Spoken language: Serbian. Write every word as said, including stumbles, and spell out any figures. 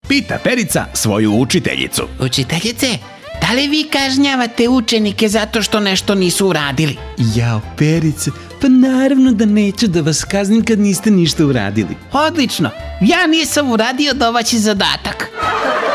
Pita Perica svoju učiteljicu. Učiteljice, da li vi kažnjavate učenike zato što nešto nisu uradili? Jao, Perice, pa naravno da neću da vas kaznim kad niste ništa uradili. Odlično, ja nisam uradio domaći zadatak.